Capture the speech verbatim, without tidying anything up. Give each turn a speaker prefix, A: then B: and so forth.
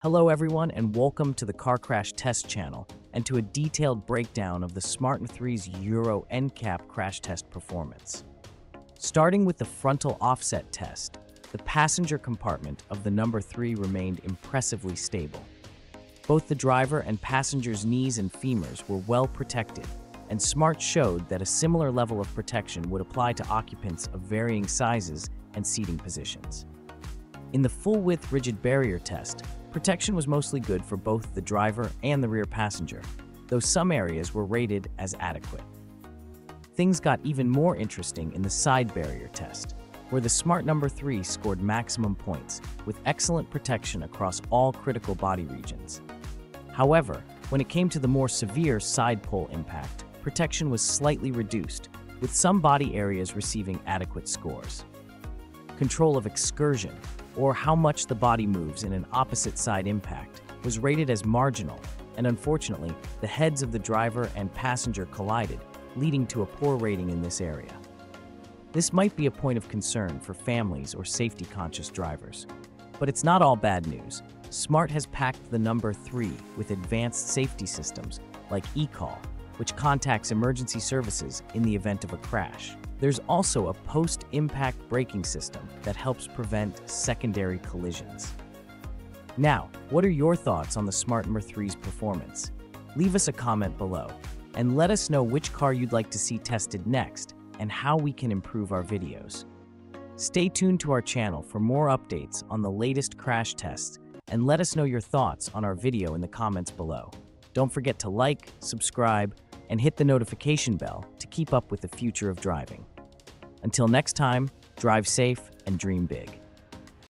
A: Hello everyone and welcome to the Car Crash Test channel and to a detailed breakdown of the Smart M three's Euro N CAP crash test performance. Starting with the frontal offset test, the passenger compartment of the number three remained impressively stable. Both the driver and passenger's knees and femurs were well protected, and Smart showed that a similar level of protection would apply to occupants of varying sizes and seating positions. In the full-width rigid barrier test, protection was mostly good for both the driver and the rear passenger, though some areas were rated as adequate. Things got even more interesting in the side barrier test, where the Smart number three scored maximum points, with excellent protection across all critical body regions. However, when it came to the more severe side pole impact, protection was slightly reduced, with some body areas receiving adequate scores. Control of excursion, or how much the body moves in an opposite side impact, was rated as marginal, and unfortunately, the heads of the driver and passenger collided, leading to a poor rating in this area. This might be a point of concern for families or safety-conscious drivers. But it's not all bad news. Smart has packed the number three with advanced safety systems like eCall, which contacts emergency services in the event of a crash. There's also a post-impact braking system that helps prevent secondary collisions. Now, what are your thoughts on the Smart M three's performance? Leave us a comment below, and let us know which car you'd like to see tested next and how we can improve our videos. Stay tuned to our channel for more updates on the latest crash tests, and let us know your thoughts on our video in the comments below. Don't forget to like, subscribe, and hit the notification bell to keep up with the future of driving. Until next time, drive safe and dream big.